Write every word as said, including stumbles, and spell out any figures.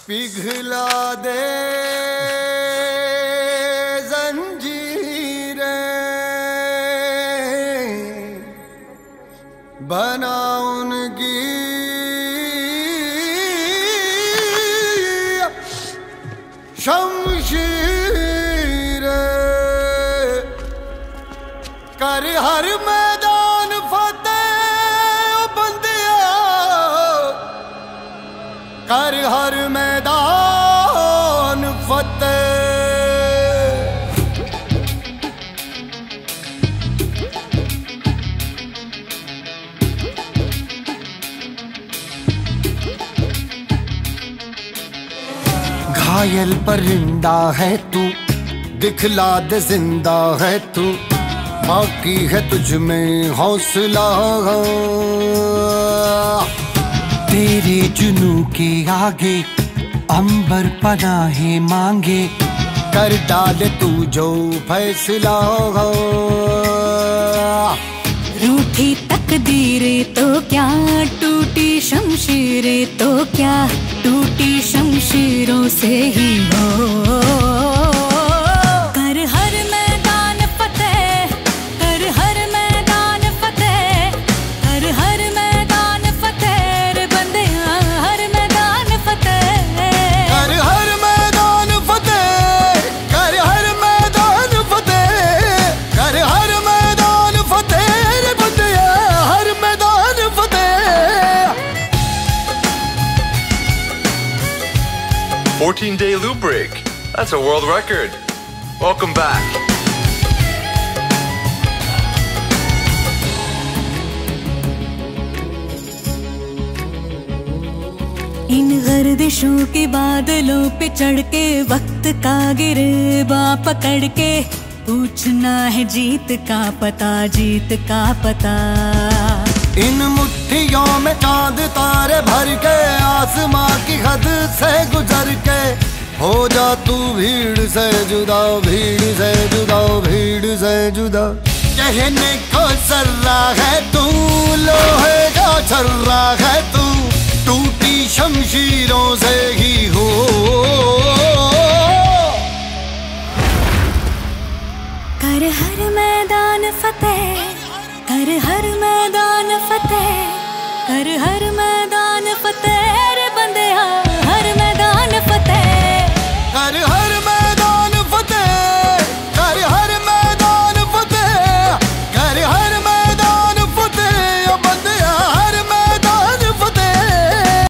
पिघला दे जंजीरें, बना उनकी शमशीरें, कर हर मैदान फतेह बंदिया, कर हर मैदान फतेह। घायल परिंदा है तू, दिखला दे जिंदा है तू, बाकी है तुझ में हौसला। तेरे जुनू के आगे अंबर पनाहे मांगे, कर डाल तू जो फैसला। रूठी तकदीरें तो क्या, टूटी शमशीरें तो क्या, टूटी शमशीरों से ही हो। कर हर मैदान फतेह, कर हर मैदान फतेह, कर हर मैदान फतेह रे बंदिया, हर मैदान फतेह, कर हर मैदान फतेह, कर हर मैदान फतेह, कर हर मैदान फतेह रे बंदिया, हर मैदान फतेह। fourteen day loop break. That's a world record. Welcome back. इन गर्दिशों के बादलों पे चढ़ के, वक्त का गिरबा पकड़ के, पूछना है जीत का पता, जीत का पता। इन मुट्ठियों में चांद तारे भर के, आसमां की हद से गुजर के, हो जा तू भीड़ से जुदा, भीड़ से जुदा, भीड़ से जुदा। कहने को सर्रा है तू, लोहे का छर्रा है तू, टूटी शमशीरों से ही हो। कर हर मैदान फतेह, कर हर मैदान फतेह, कर हर मैदान